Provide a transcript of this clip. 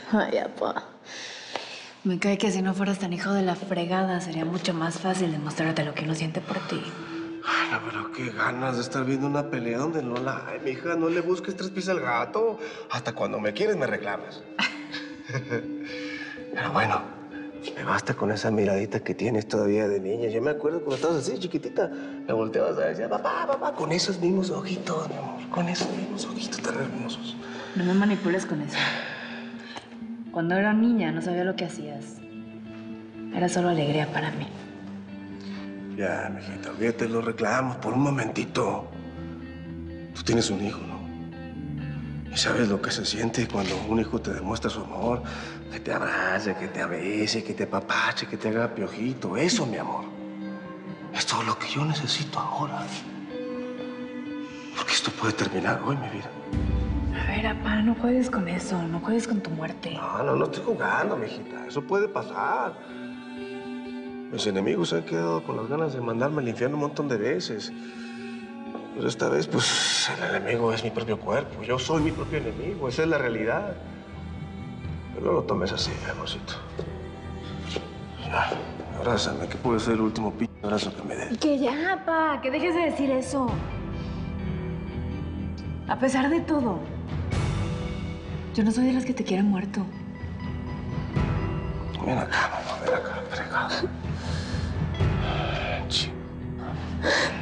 Ay, apá. Me cae que si no fueras tan hijo de la fregada, sería mucho más fácil demostrarte lo que uno siente por ti. Ay, no, pero qué ganas de estar viendo una pelea donde no la hay, mija. No le busques tres pies al gato. Hasta cuando me quieres me reclamas. Pero bueno, me basta con esa miradita que tienes todavía de niña. Yo me acuerdo cuando estabas así, chiquitita. Me volteabas a decir, papá, papá, con esos mismos ojitos, mi amor. Con esos mismos ojitos tan hermosos. No me manipules con eso. Cuando era niña no sabía lo que hacías. Era solo alegría para mí. Ya, mijita, olvídate de los reclamos por un momentito. Tú tienes un hijo, ¿no? Y sabes lo que se siente cuando un hijo te demuestra su amor. Que te abrace, que te abece, que te apapache, que te haga piojito. Eso, mi amor. Es todo lo que yo necesito ahora. Porque esto puede terminar hoy, mi vida. A ver, apá, no juegues con eso. No juegues con tu muerte. No estoy jugando, mijita. Eso puede pasar. Mis enemigos se han quedado con las ganas de mandarme al infierno un montón de veces. Pero esta vez, pues, el enemigo es mi propio cuerpo. Yo soy mi propio enemigo. Esa es la realidad. Pero no lo tomes así, mi amorcito. Ya, abrázame, que puede ser el último abrazo que me des. Que ya, apá, que dejes de decir eso. A pesar de todo, yo no soy de las que te quieren muerto. Ven acá, mamá, ven acá, fregado.